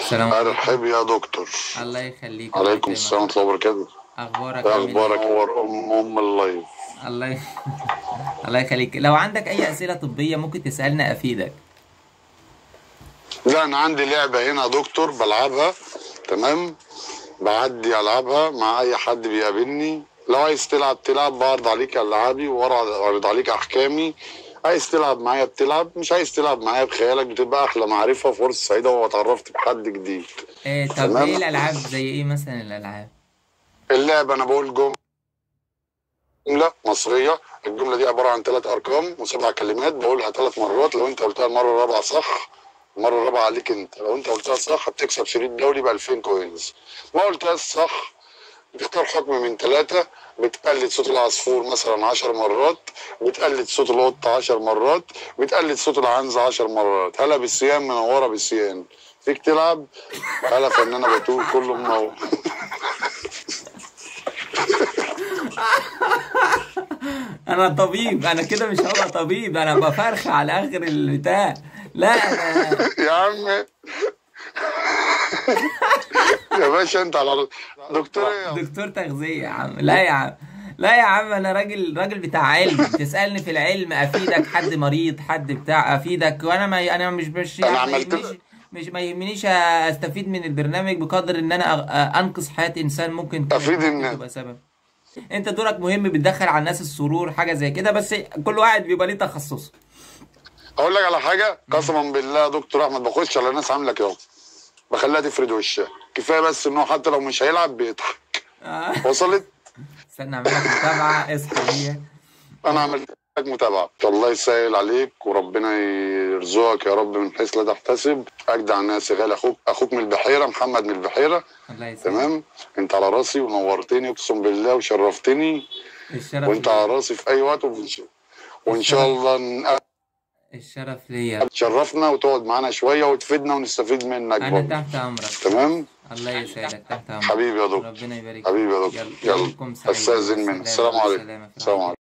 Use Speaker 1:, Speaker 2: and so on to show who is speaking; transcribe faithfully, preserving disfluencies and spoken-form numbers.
Speaker 1: السلام عليكم.
Speaker 2: ارحب يا دكتور.
Speaker 1: الله يخليك، الله
Speaker 2: عليكم
Speaker 1: يكرمك.
Speaker 2: السلام ورحمه الله وبركاته.
Speaker 1: اخبارك
Speaker 2: ايه
Speaker 1: عامل
Speaker 2: اخبارك؟
Speaker 1: ايه؟
Speaker 2: اخبار ام ام اللايف.
Speaker 1: الله ي... الله يخليك. لو عندك اي اسئله طبيه ممكن تسالني افيدك.
Speaker 2: لا انا عندي لعبه هنا يا دكتور بلعبها. تمام. بعدي العبها مع اي حد بيقابلني. لو عايز تلعب تلعب، بعرض عليك العابي وأعرض عليك احكامي. عايز تلعب معايا بتلعب، مش عايز تلعب معايا بخيالك، بتبقى احلى معرفه وفرصه سعيده واتعرفت بحد جديد.
Speaker 1: إيه طب ايه
Speaker 2: تمام.
Speaker 1: الالعاب؟ زي ايه مثلا الالعاب؟
Speaker 2: اللعبه انا بقول جمله مصريه. الجمله دي عباره عن ثلاث ارقام وسبع كلمات، بقولها ثلاث مرات. لو انت قلتها المره الرابعه صح، المره الرابعه عليك انت. لو انت قلتها صح بتكسب شريط دولي ب ألفين كوينز. ما قلتهاش صح بتختار حكم من ثلاثه. بتقلد صوت العصفور مثلا عشر مرات، بتقلد صوت القط عشر مرات، بتقلد صوت العنزه عشر مرات. هلا بالسيان منوره بالسيان. فيك تلعب. هلا فنانه بتقول كله منور.
Speaker 1: انا طبيب، انا كده مش هبقى طبيب، انا بفرخ على اخر البتاع. لا انا
Speaker 2: يا عم يا باشا انت على دكتور ايه يا
Speaker 1: دكتور تغذيه يا عم. لا يا عم، لا يا عم، انا راجل راجل بتاع علم. تسالني في العلم افيدك، حد مريض حد بتاع افيدك. وانا ما انا مش مش
Speaker 2: انا
Speaker 1: يعني ما
Speaker 2: عملت
Speaker 1: يهمنيش، مش ما يهمنيش استفيد من البرنامج بقدر ان انا أ- انقذ حياه انسان ممكن
Speaker 2: افيد
Speaker 1: ممكن
Speaker 2: الناس.
Speaker 1: تبقى سبب. انت دورك مهم، بتدخل على الناس السرور حاجه زي كده، بس كل واحد بيبقى ليه تخصصه.
Speaker 2: اقول لك على حاجه
Speaker 1: مم.
Speaker 2: قسما بالله يا دكتور احمد، بخش على ناس عامله كده بخليها تفرد وشها. كفايه بس انه حتى لو مش هيلعب بيضحك.
Speaker 1: آه.
Speaker 2: وصلت.
Speaker 1: استنى اعمل لك متابعه، اصحى ليا.
Speaker 2: انا عملت لك متابعه. الله يسهل عليك وربنا يرزقك يا رب من حيث لا تحتسب. اجدع الناس يا غالي. اخوك اخوك من البحيره، محمد من البحيره.
Speaker 1: الله يسلمك.
Speaker 2: تمام. انت على راسي ونورتني اقسم بالله وشرفتني.
Speaker 1: الشرف
Speaker 2: وانت على
Speaker 1: ليا.
Speaker 2: راسي في اي وقت. وان شاء
Speaker 1: الشرف
Speaker 2: الله ن-
Speaker 1: الشرف ليا.
Speaker 2: تشرفنا وتقعد معانا شويه وتفيدنا ونستفيد منك
Speaker 1: انا
Speaker 2: برضه.
Speaker 1: تحت امرك.
Speaker 2: تمام.
Speaker 1: الله يسعدك، تحت امرك.
Speaker 2: حبيبي يا دكتور.
Speaker 1: ربنا يبارك فيك.
Speaker 2: حبيبي يا دكتور.
Speaker 1: يلا
Speaker 2: يلا
Speaker 1: يومكم سعيد، مع
Speaker 2: استاذن منك.
Speaker 1: السلامه،
Speaker 2: السلام
Speaker 1: مع
Speaker 2: عليكم.
Speaker 1: السلامه، في رعايه
Speaker 2: السلام عليكم.
Speaker 1: الله.